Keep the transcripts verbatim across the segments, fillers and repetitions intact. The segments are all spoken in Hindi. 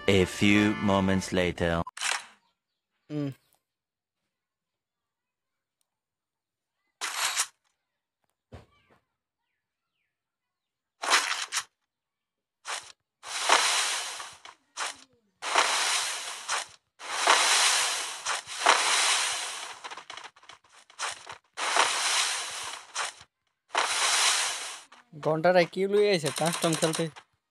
A few moments later. Mm. ঘন্টাটা কি লই আইছে কাস্টম খেলতে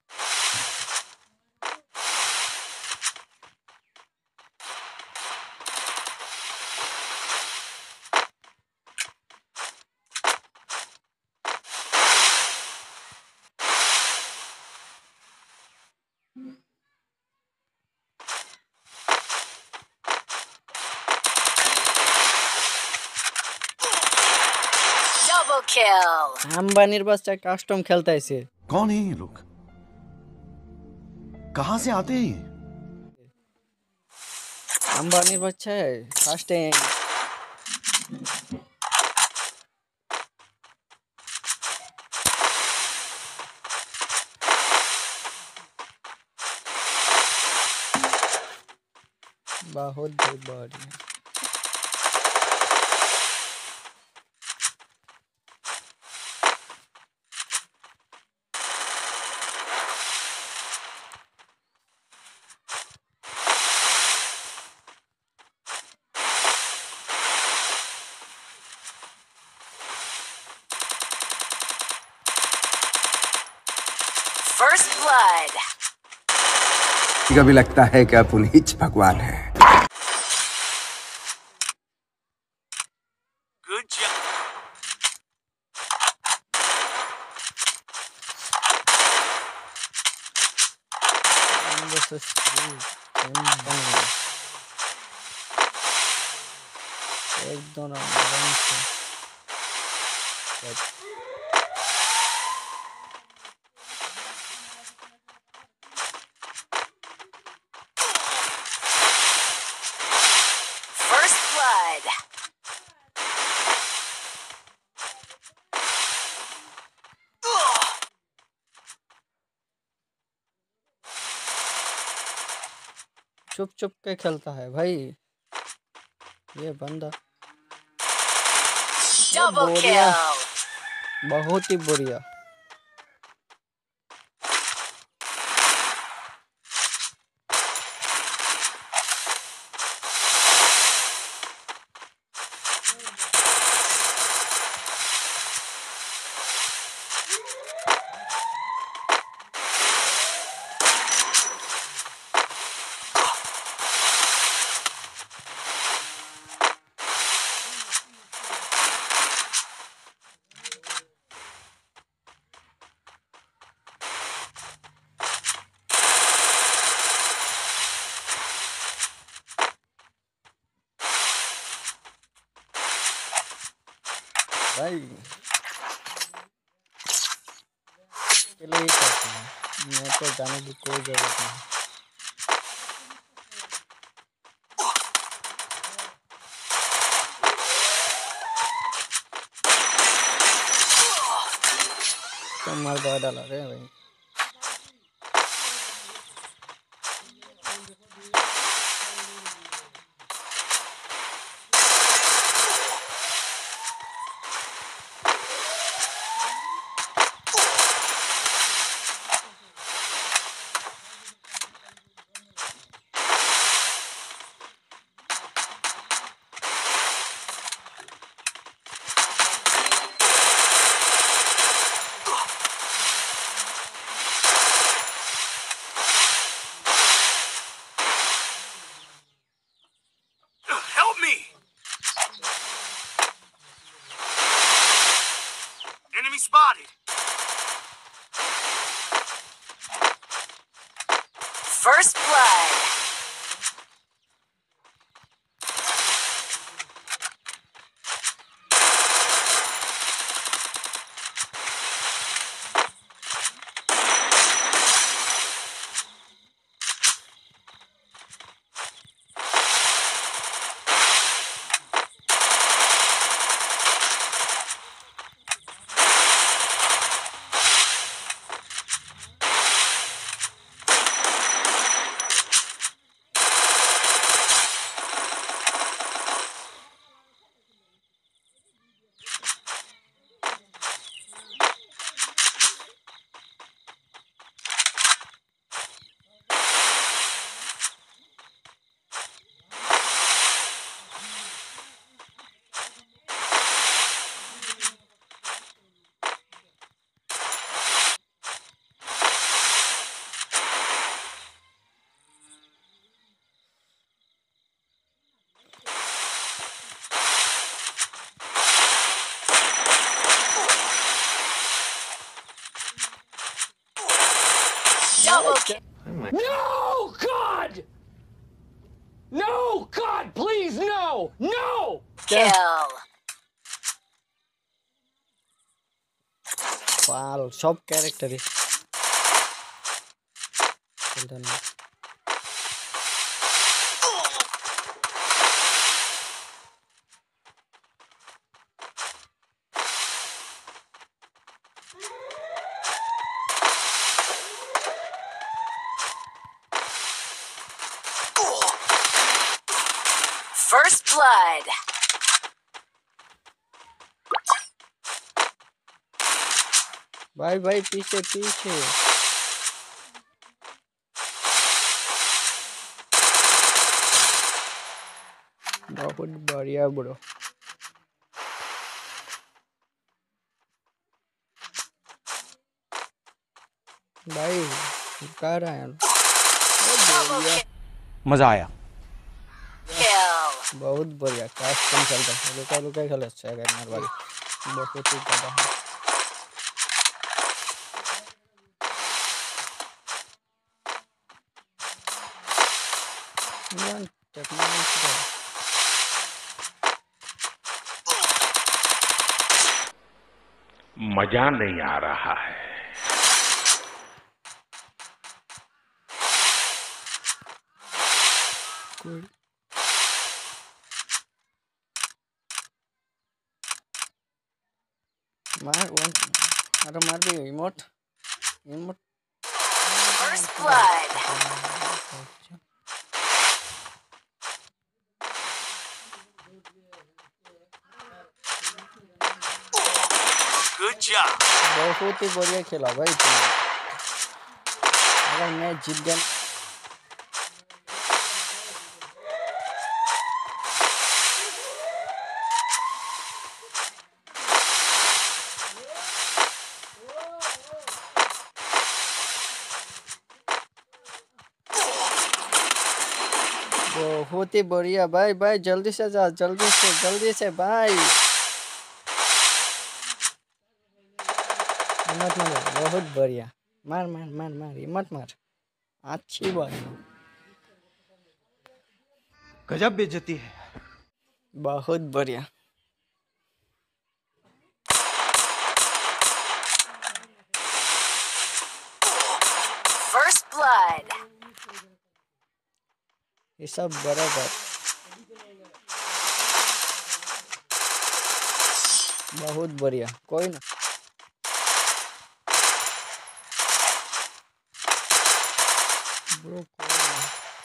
Double kill. আম্বানির বাচ্চা কাস্টম খেলতে আইছে कौन है ये लोग? कहां से आते हैं ये? আম্বানির বাচ্চা ফার্স্ট টাইম बहुत बहुत बढ़िया First blood. कभी लगता है कि आप उन्हीं भगवान हैं। Good job. versus three. एकदम आराम से First blood. चुप चुप के खेलता है भाई ये बंदा Double बढ़िया kill. बहुत ही बढ़िया भाई अकेले ही करते हैं मैं तो जाने की कोई जरूरत नहीं तो मार दवा डाला रे भाई Help me. Enemy spotted. First blood. Double kill. No, God! No, God, please, no! No! Kill. पाल सब कैरेक्टर है चिंता नहीं First blood. भाई भाई पीछे पीछे बहुत बढ़िया ब्रो भाई कह रहा है मजा आया Kill. बहुत बढ़िया काश कम चलता है रुका रुका खेल अच्छा है मार वाली बहुत ही ज्यादा है यार टेक्नोलॉजी मजा नहीं आ रहा है। कोई मार वन अरे मार भी emote emote First blood. Good job. बहुत ही बढ़िया खेला भाई तुमने अगर मैं जीत गया बहुत ही बढ़िया भाई भाई जल्दी से जा जल्दी से जल्दी से भाई मत मार बहुत बढ़िया मार मार मार मार मत मार अच्छी बात गजब बेइज्जती है बहुत बढ़िया First blood. ये सब बराबर बहुत बढ़िया कोई ना ब्रो कोई ना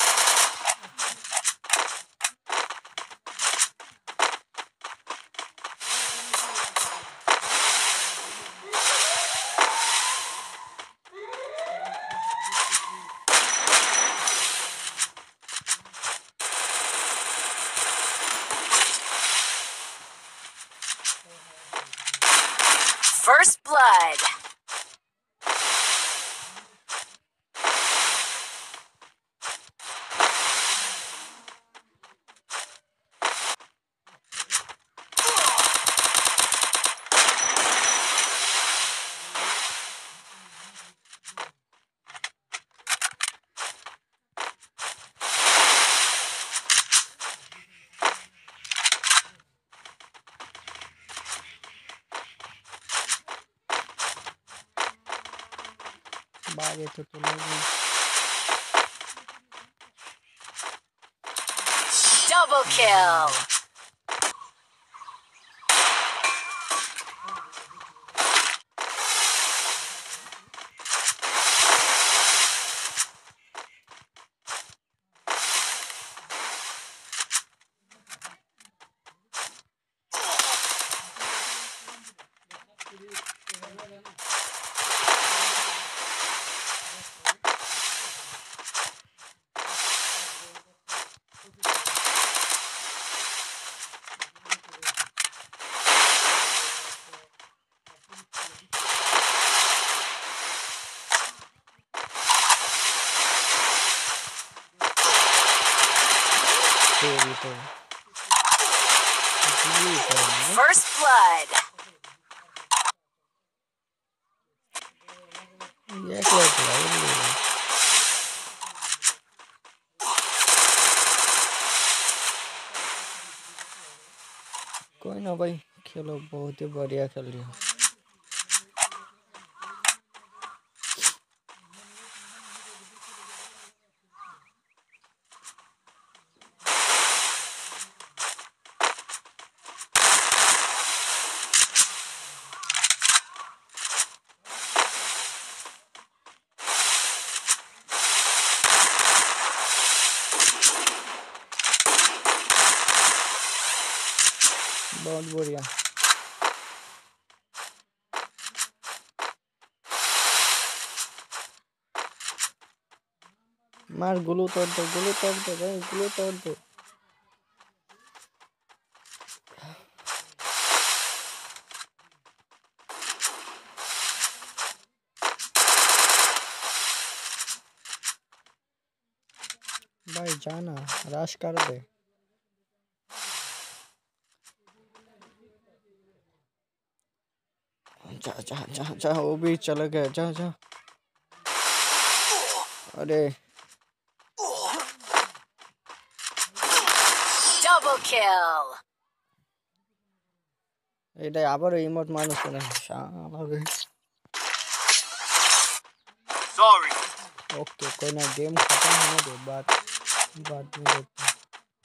First blood. बागे तो तो लोग Double kill. तेरी तो इसीलिए करेंगे First blood. ये क्या है ना भाई, खेलो, बहुत ही बढ़िया खेल रही हो। बहुत बढ़िया। मार, ग्लू तोड़ दो, ग्लू तोड़ दो भाई, ग्लू तोड़ दो। भाई जाना, रश कर दे। जा जा जा जा, वो भी चला गया, जा जा। अरे Double kill. এটা আবার ইমোট মানুষ না শালা রে। Sorry. ओके, कोई ना, गेम खत्म होने दो, बात बाद में देखते हैं।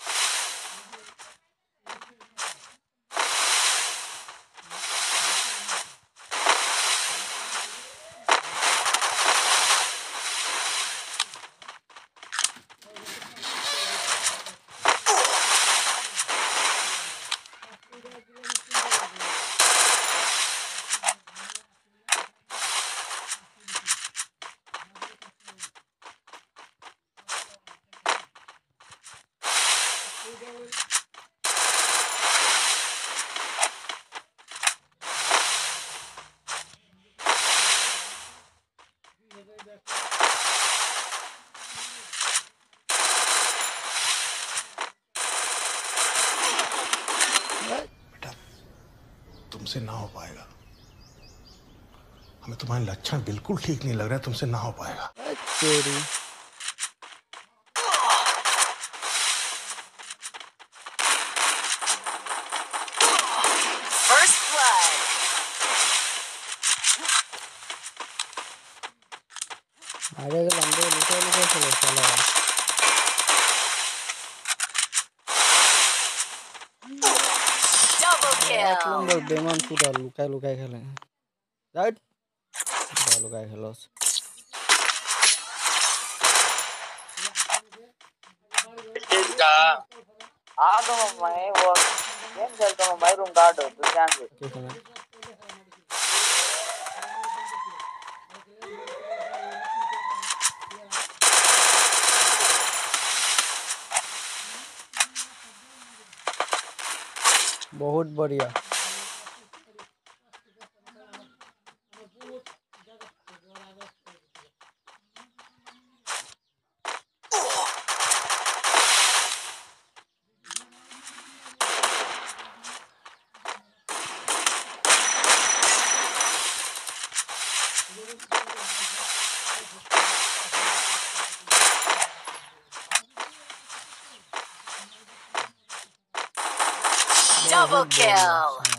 तुमसे ना हो पाएगा। हमें तुम्हारे लक्षण बिल्कुल ठीक नहीं लग रहे, तुमसे ना हो पाएगा। तेरी First blood. आगे के लंबे लुका लुका चलो चला। Double आप kill. लोग बेमान पूरा लुका लुका खेले, राइट? लुका लुका खेलो। हाँ तो मैं वो गेम खेलता हूँ भाई, रूम गार्ड हो तो ध्यान से। ठीक है। बहुत बढ़िया। Double kill.